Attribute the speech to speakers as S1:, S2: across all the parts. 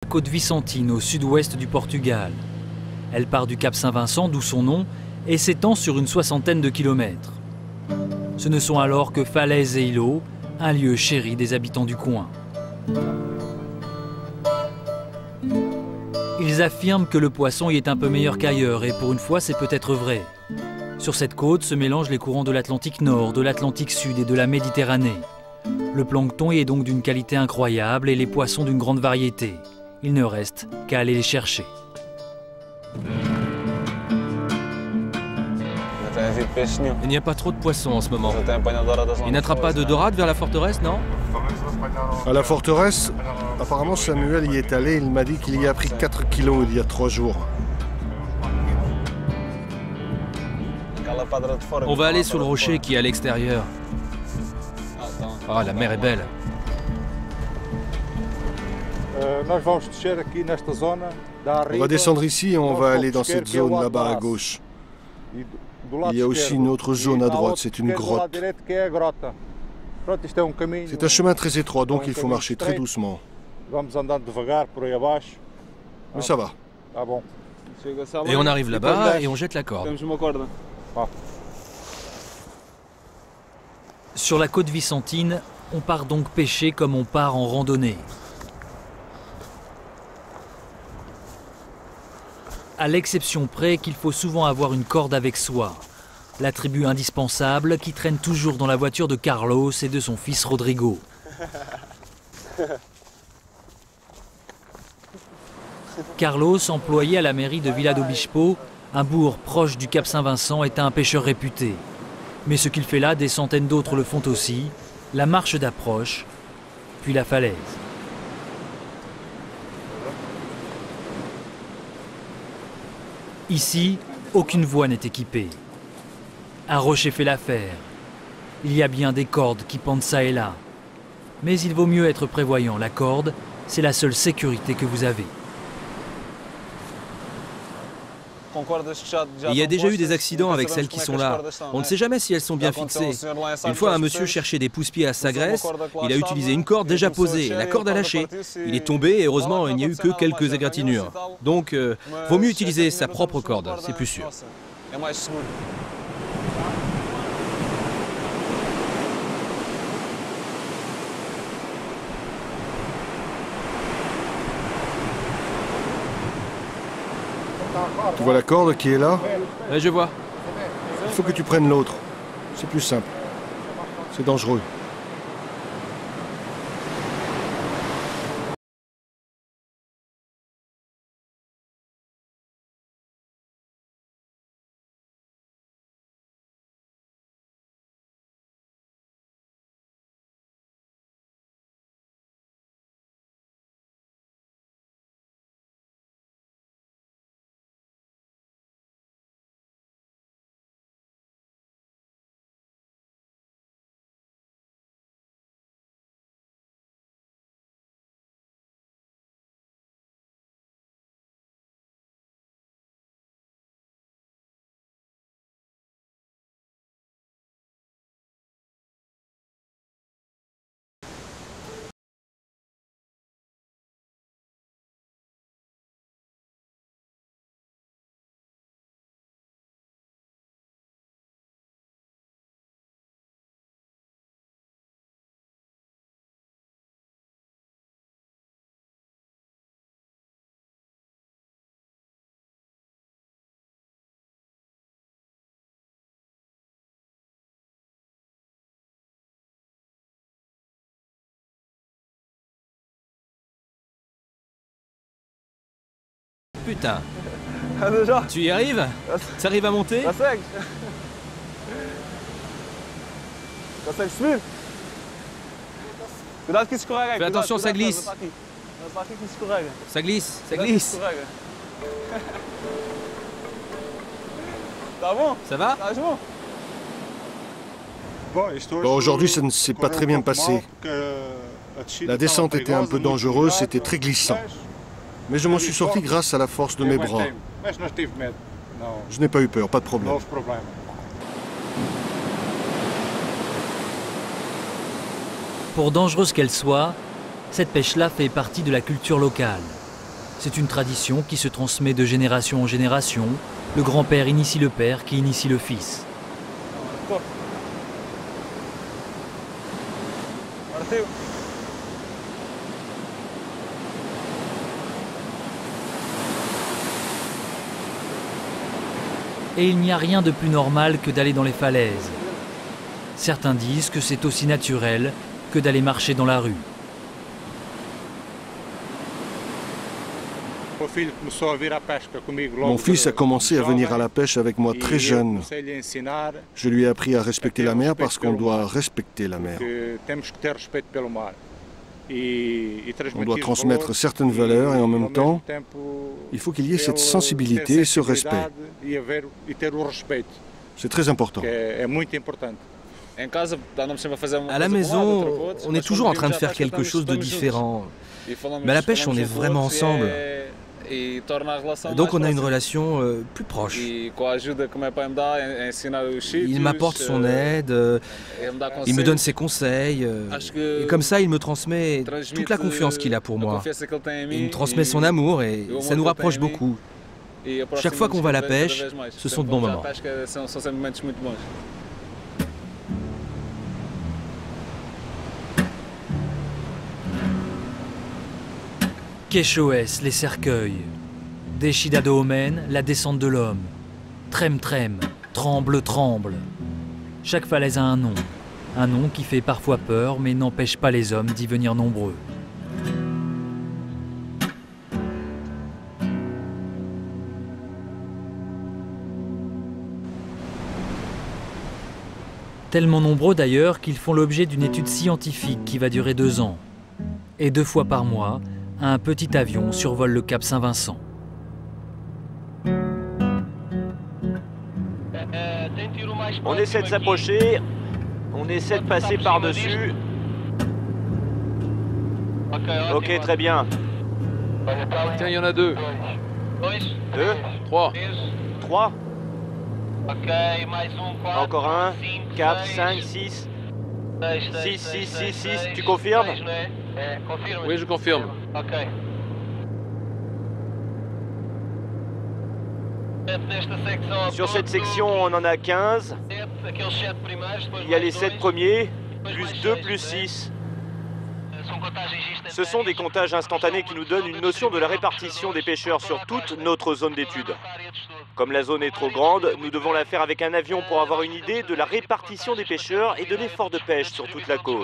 S1: côte vicentine au sud-ouest du Portugal. Elle part du cap Saint-Vincent, d'où son nom, et s'étend sur une soixantaine de kilomètres. Ce ne sont alors que falaises et îlots, un lieu chéri des habitants du coin. Ils affirment que le poisson y est un peu meilleur qu'ailleurs, et pour une fois c'est peut-être vrai. Sur cette côte se mélangent les courants de l'Atlantique Nord, de l'Atlantique Sud et de la Méditerranée. Le plancton y est donc d'une qualité incroyable et les poissons d'une grande variété. Il ne reste qu'à aller les chercher.
S2: Il n'y a pas trop de poissons en ce moment. Il n'attrape pas de dorade vers la forteresse, non?
S3: À la forteresse, apparemment Samuel y est allé, il m'a dit qu'il y a pris 4 kilos il y a 3 jours.
S2: On va aller sur le rocher qui est à l'extérieur. Ah, la mer est belle.
S3: On va descendre ici et on va aller dans cette zone là-bas à gauche. Il y a aussi une autre zone à droite, c'est une grotte. C'est un chemin très étroit, donc il faut marcher très doucement. Mais ça va.
S2: Et on arrive là-bas et on jette la corde.
S1: Sur la côte vicentine, on part donc pêcher comme on part en randonnée. À l'exception près qu'il faut souvent avoir une corde avec soi. L'attribut indispensable qui traîne toujours dans la voiture de Carlos et de son fils Rodrigo. Carlos, employé à la mairie de Vila do Bispo, un bourg proche du cap Saint-Vincent, est un pêcheur réputé. Mais ce qu'il fait là, des centaines d'autres le font aussi. La marche d'approche, puis la falaise. Ici, aucune voie n'est équipée. Un rocher fait l'affaire. Il y a bien des cordes qui pendent ça et là. Mais il vaut mieux être prévoyant. La corde, c'est la seule sécurité que vous avez.
S2: Il y a déjà eu des accidents avec celles qui sont là. On ne sait jamais si elles sont bien fixées. Une fois, un monsieur cherchait des pousse-pieds à sa graisse. Il a utilisé une corde déjà posée. La corde a lâché. Il est tombé et heureusement, il n'y a eu que quelques égratignures. Donc, vaut mieux utiliser sa propre corde, c'est plus sûr.
S3: Tu vois la corde qui est là?
S2: Je vois.
S3: Il faut que tu prennes l'autre. C'est plus simple. C'est dangereux.
S2: Putain. Tu y arrives? Tu arrives à monter? Fais attention, ça glisse. Ça glisse, ça glisse. Ça va?
S3: Bon, aujourd'hui, ça ne s'est pas très bien passé. La descente était un peu dangereuse, c'était très glissant. Mais je m'en suis sorti grâce à la force de mes bras. Je n'ai pas eu peur, pas de problème.
S1: Pour dangereuse qu'elle soit, cette pêche-là fait partie de la culture locale. C'est une tradition qui se transmet de génération en génération. Le grand-père initie le père qui initie le fils. Et il n'y a rien de plus normal que d'aller dans les falaises. Certains disent que c'est aussi naturel que d'aller marcher dans la rue.
S3: Mon fils a commencé à venir à la pêche avec moi très jeune. Je lui ai appris à respecter la mer parce qu'on doit respecter la mer. On doit transmettre certaines valeurs et en même temps, il faut qu'il y ait cette sensibilité et ce respect. C'est très important.
S2: À la maison, on est toujours en train de faire quelque chose de différent. Mais à la pêche, on est vraiment ensemble. Donc on a une relation plus proche. Il m'apporte son aide, il me donne ses conseils, et comme ça il me transmet toute la confiance qu'il a pour moi. Il me transmet son amour et ça nous rapproche beaucoup. Chaque fois qu'on va à la pêche, ce sont de bons moments.
S1: Quéchoès, les cercueils. Déchida de Homène, la descente de l'homme. Trem Trem, Tremble Tremble. Chaque falaise a un nom qui fait parfois peur mais n'empêche pas les hommes d'y venir nombreux. Tellement nombreux d'ailleurs qu'ils font l'objet d'une étude scientifique qui va durer 2 ans. Et 2 fois par mois, un petit avion survole le cap Saint-Vincent.
S4: On essaie de s'approcher, on essaie de passer par-dessus. Ok, très bien.
S5: Tiens, il y en a 2.
S4: 2,
S5: 3.
S4: 3. Encore 1, 4, 5, 6. 6, 6, 6, 6. Tu confirmes?
S5: Oui, je confirme.
S4: Sur cette section, on en a 15. Il y a les 7 premiers, plus 2, plus 6. Ce sont des comptages instantanés qui nous donnent une notion de la répartition des pêcheurs sur toute notre zone d'étude. Comme la zone est trop grande, nous devons la faire avec un avion pour avoir une idée de la répartition des pêcheurs et de l'effort de pêche sur toute la côte.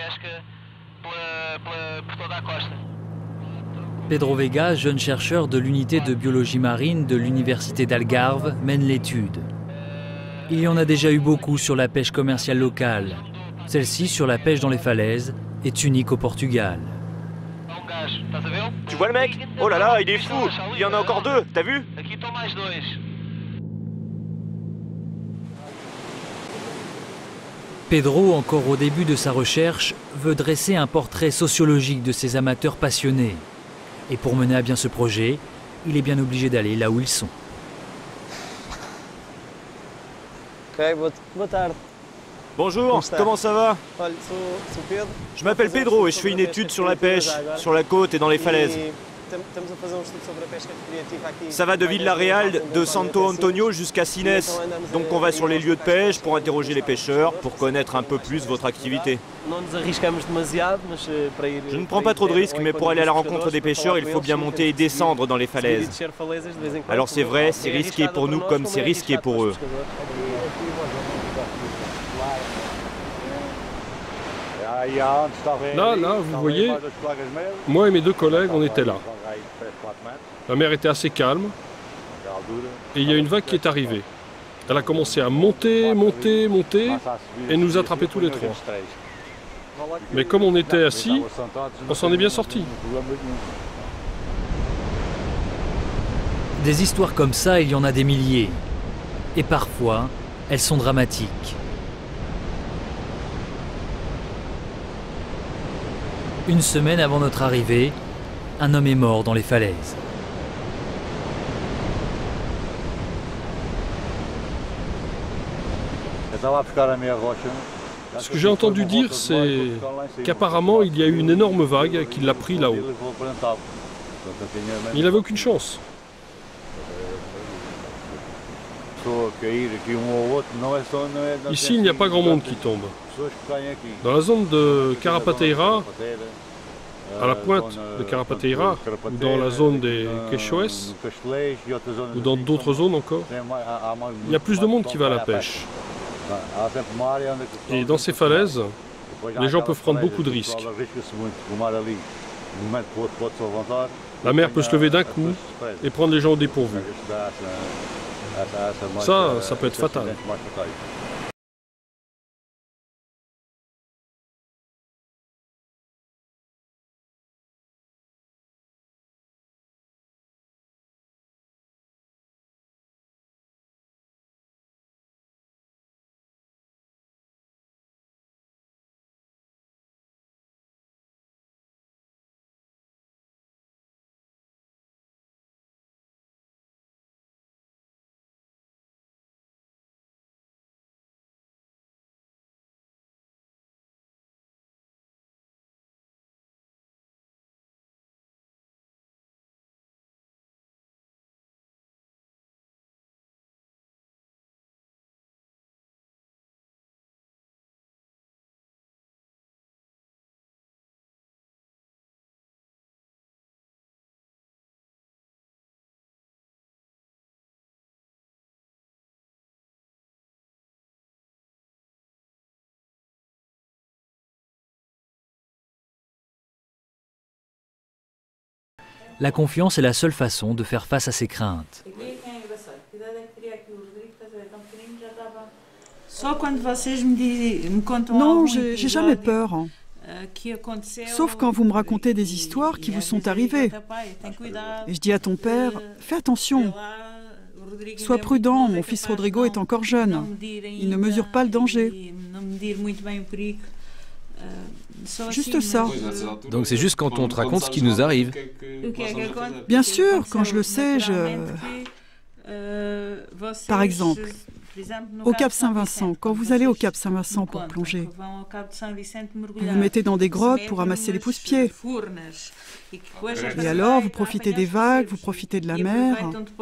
S1: Pedro Vega, jeune chercheur de l'unité de biologie marine de l'université d'Algarve, mène l'étude. Il y en a déjà eu beaucoup sur la pêche commerciale locale. Celle-ci, sur la pêche dans les falaises, est unique au Portugal.
S4: Tu vois le mec? Oh là là, il est fou! Il y en a encore 2, t'as vu?
S1: Pedro, encore au début de sa recherche, veut dresser un portrait sociologique de ces amateurs passionnés. Et pour mener à bien ce projet, il est bien obligé d'aller là où ils sont.
S4: Bonjour, comment ça va? Je m'appelle Pedro et je fais une étude sur la pêche, sur la côte et dans les falaises. Ça va de Vila-Real, de Santo Antonio jusqu'à Sines. Donc on va sur les lieux de pêche pour interroger les pêcheurs, pour connaître un peu plus votre activité. Je ne prends pas trop de risques, mais pour aller à la rencontre des pêcheurs, il faut bien monter et descendre dans les falaises. Alors c'est vrai, c'est risqué pour nous comme c'est risqué pour eux.
S6: Là, vous voyez, moi et mes 2 collègues, on était là. La mer était assez calme et il y a une vague qui est arrivée. Elle a commencé à monter, monter, monter et nous attraper tous les 3. Mais comme on était assis, on s'en est bien sorti.
S1: Des histoires comme ça, il y en a des milliers. Et parfois, elles sont dramatiques. Une semaine avant notre arrivée, un homme est mort dans les falaises.
S6: Ce que j'ai entendu dire, c'est qu'apparemment il y a eu une énorme vague qui l'a pris là-haut. Il n'avait aucune chance. Ici, il n'y a pas grand monde qui tombe. Dans la zone de Carapateira, à la pointe de Carapateira, ou dans la zone des Queixoes, ou dans d'autres zones encore, il y a plus de monde qui va à la pêche. Et dans ces falaises, les gens peuvent prendre beaucoup de risques. La mer peut se lever d'un coup et prendre les gens au dépourvu. Ça peut être fatal.
S1: La confiance est la seule façon de faire face à ses craintes.
S7: Non, j'ai jamais peur. Sauf quand vous me racontez des histoires qui vous sont arrivées. Et je dis à ton père, fais attention. Sois prudent, mon fils Rodrigo est encore jeune. Il ne mesure pas le danger. Juste ça.
S2: Donc c'est juste quand on te raconte ce qui nous arrive.
S7: Bien sûr, quand je le sais, Par exemple, au Cap Saint-Vincent, quand vous allez au Cap Saint-Vincent pour plonger, vous vous mettez dans des grottes pour ramasser les pousse-pieds. Et alors, vous profitez des vagues, vous profitez de la mer.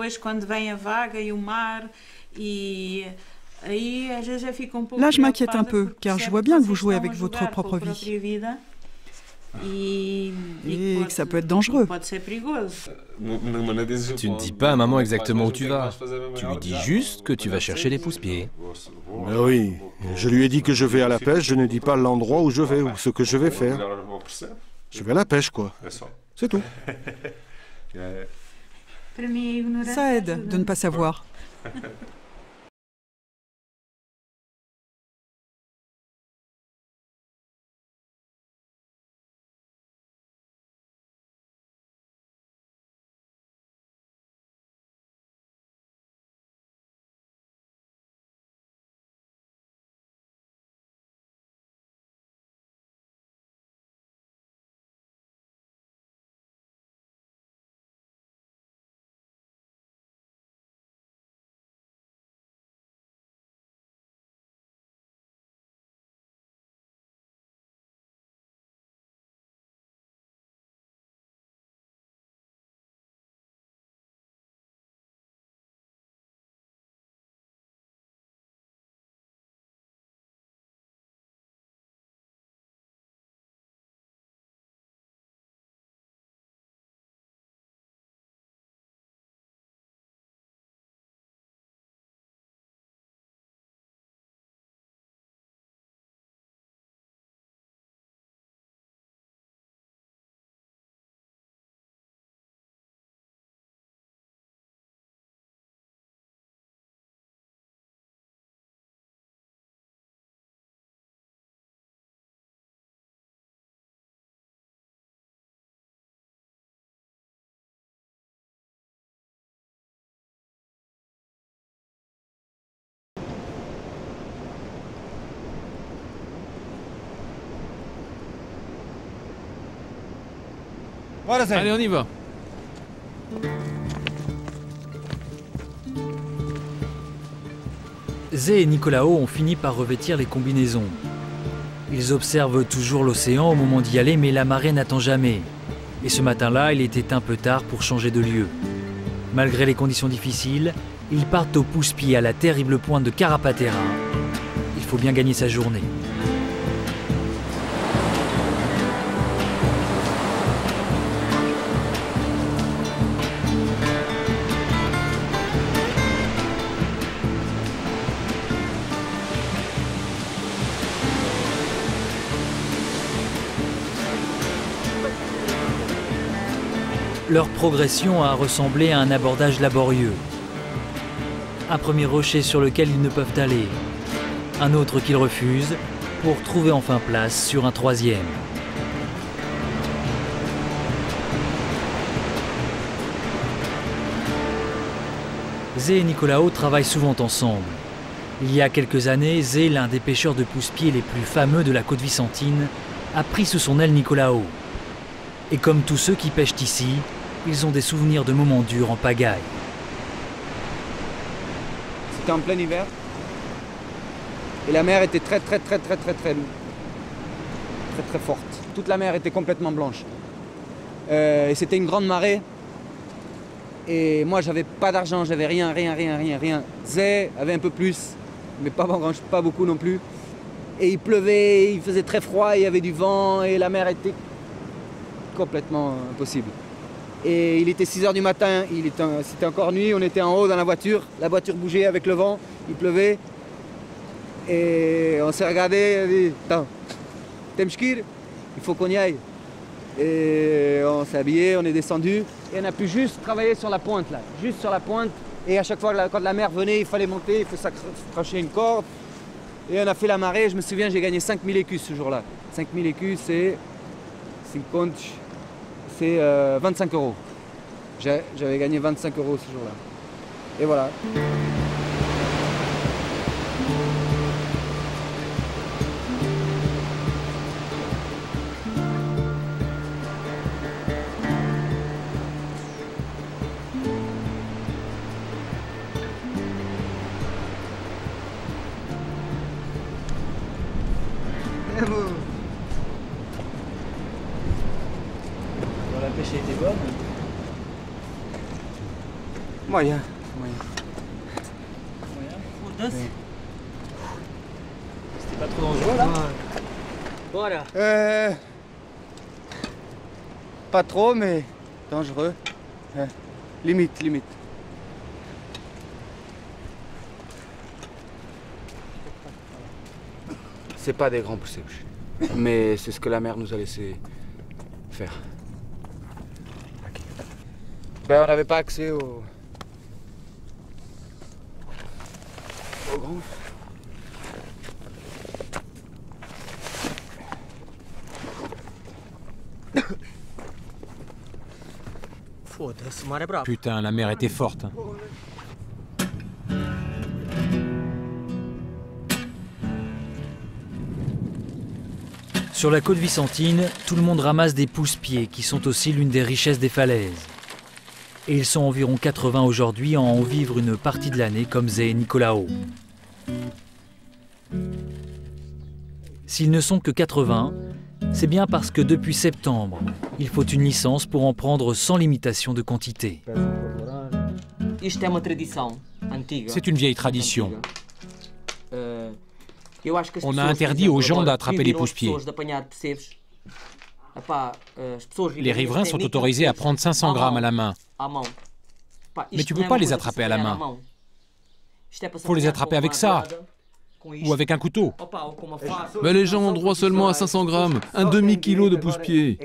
S7: Là, je m'inquiète un peu, car je vois bien que vous jouez avec votre propre vie. Et que ça peut être dangereux.
S2: Tu ne dis pas à maman exactement où tu vas. Tu lui dis juste que tu vas chercher les pousse-pieds.
S3: Mais oui, je lui ai dit que je vais à la pêche, je ne dis pas l'endroit où je vais ou ce que je vais faire. Je vais à la pêche, quoi. C'est tout.
S7: Ça aide de ne pas savoir.
S2: Allez, on y va.
S1: Zé et Nicolao ont fini par revêtir les combinaisons. Ils observent toujours l'océan au moment d'y aller, mais la marée n'attend jamais. Et ce matin-là, il était un peu tard pour changer de lieu. Malgré les conditions difficiles, ils partent au pouce-pied à la terrible pointe de Carapatera. Il faut bien gagner sa journée. Leur progression a ressemblé à un abordage laborieux. Un premier rocher sur lequel ils ne peuvent aller, un autre qu'ils refusent, pour trouver enfin place sur un troisième. Zé et Nicolao travaillent souvent ensemble. Il y a quelques années, Zé, l'un des pêcheurs de pousse-pied les plus fameux de la côte vicentine, a pris sous son aile Nicolao. Et comme tous ceux qui pêchent ici, ils ont des souvenirs de moments durs en pagaille.
S8: C'était en plein hiver. Et la mer était très forte. Toute la mer était complètement blanche. Et c'était une grande marée. Et moi, j'avais pas d'argent, j'avais rien. Zé avait un peu plus, mais pas beaucoup non plus. Et il pleuvait, il faisait très froid, il y avait du vent et la mer était complètement impossible. Et il était 6 h du matin, c'était encore nuit, on était en haut dans la voiture bougeait avec le vent, il pleuvait. Et on s'est regardé, on a dit, attends, Temshkir, il faut qu'on y aille. Et on s'est habillé, on est descendu, et on a pu juste travailler sur la pointe là, juste sur la pointe. Et à chaque fois quand la mer venait, il fallait monter, il faut s'accrocher une corde. Et on a fait la marée, je me souviens, j'ai gagné 5000 écus ce jour-là. 5000 écus, c'est 25 €. J'avais gagné 25 € ce jour-là. Et voilà.
S1: La pêche était bonne.
S8: Moyen.
S1: C'était pas trop dangereux là? Voilà.
S8: Pas trop, mais dangereux. Limite. C'est pas des grands poussées, mais c'est ce que la mer nous a laissé faire. Ben, on n'avait pas accès au grand.
S2: Putain, la mer était forte.
S1: Sur la côte vicentine, tout le monde ramasse des pousse-pieds qui sont aussi l'une des richesses des falaises. Et ils sont environ 80 aujourd'hui à en vivre une partie de l'année comme Zé et Nicolao. S'ils ne sont que 80, c'est bien parce que depuis septembre, il faut une licence pour en prendre sans limitation de quantité.
S2: C'est une vieille tradition. On a interdit aux gens d'attraper les pousse-pieds. Les riverains sont autorisés à prendre 500 grammes à la main. Mais tu ne peux pas les attraper à la main. Il faut les attraper avec ça. Ou avec un couteau.
S5: Mais les gens ont droit seulement à 500 grammes, un demi-kilo de pousse-pied.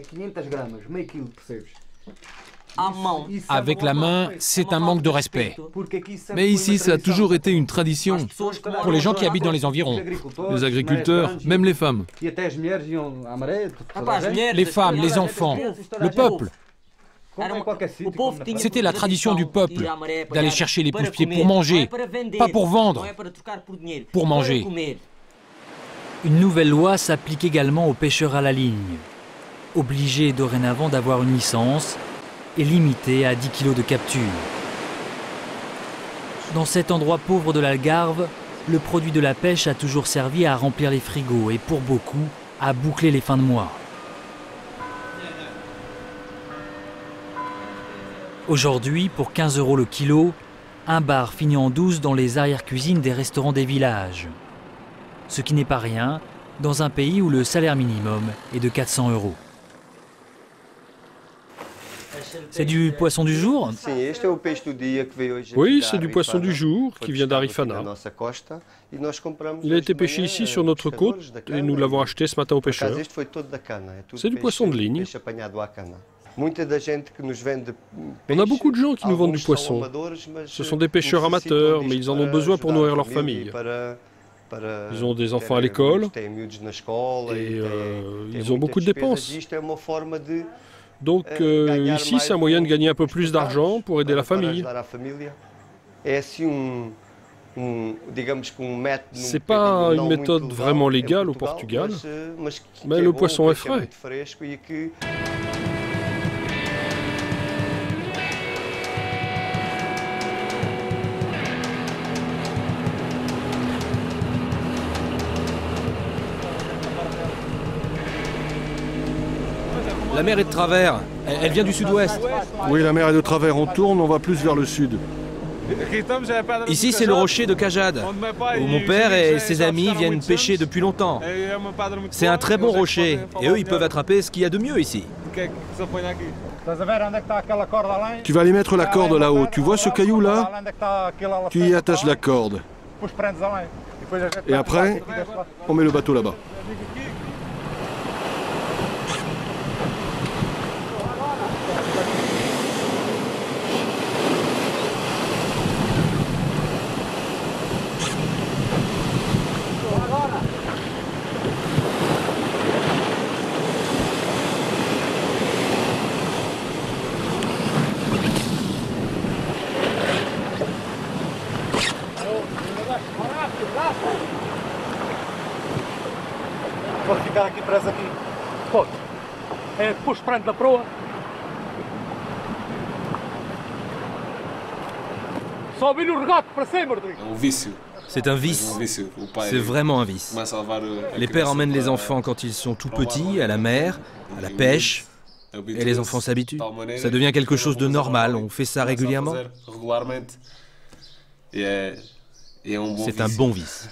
S2: Avec la main, c'est un manque de respect.
S5: Mais ici, ça a toujours été une tradition.
S2: Pour les gens qui habitent dans les environs.
S5: Les agriculteurs, même les femmes.
S2: Les femmes, les enfants, le peuple. C'était la tradition du peuple d'aller chercher les pousse-pieds pour manger, pas pour vendre, pour manger.
S1: Une nouvelle loi s'applique également aux pêcheurs à la ligne. Obligés dorénavant d'avoir une licence et limités à 10 kg de capture. Dans cet endroit pauvre de l'Algarve, le produit de la pêche a toujours servi à remplir les frigos et pour beaucoup, à boucler les fins de mois. Aujourd'hui, pour 15 € le kilo, un bar finit en douce dans les arrière-cuisines des restaurants des villages. Ce qui n'est pas rien dans un pays où le salaire minimum est de 400 €. C'est du poisson du jour?
S6: Oui, c'est du poisson du jour qui vient d'Arifana. Il a été pêché ici sur notre côte et nous l'avons acheté ce matin aux pêcheurs. C'est du poisson de ligne. On a beaucoup de gens qui nous vendent du poisson. Ce sont des pêcheurs amateurs, mais ils en ont besoin pour nourrir leur famille. Ils ont des enfants à l'école et ils ont beaucoup de dépenses. Donc ici, c'est un moyen de gagner un peu plus d'argent pour aider la famille. C'est pas une méthode vraiment légale au Portugal, mais le poisson est frais.
S2: La mer est de travers, elle vient du sud-ouest.
S3: Oui, la mer est de travers, on tourne, on va plus vers le sud.
S2: Ici, c'est le rocher de Cajade, où mon père et ses amis viennent pêcher depuis longtemps. C'est un très bon rocher, et eux, ils peuvent attraper ce qu'il y a de mieux ici.
S3: Tu vas aller mettre la corde là-haut. Tu vois ce caillou là? Tu y attaches la corde. Et après, on met le bateau là-bas.
S2: C'est un vice. C'est vraiment un vice. Les pères emmènent les enfants quand ils sont tout petits à la mer, à la pêche, et les enfants s'habituent. Ça devient quelque chose de normal, on fait ça régulièrement. C'est un bon vice.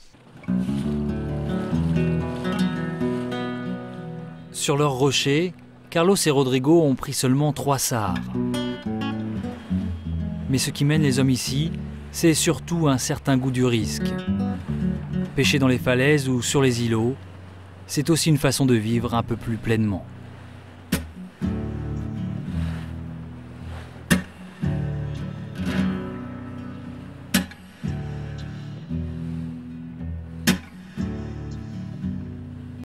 S1: Sur leur rocher, Carlos et Rodrigo ont pris seulement 3 sars. Mais ce qui mène les hommes ici, c'est surtout un certain goût du risque. Pêcher dans les falaises ou sur les îlots, c'est aussi une façon de vivre un peu plus pleinement.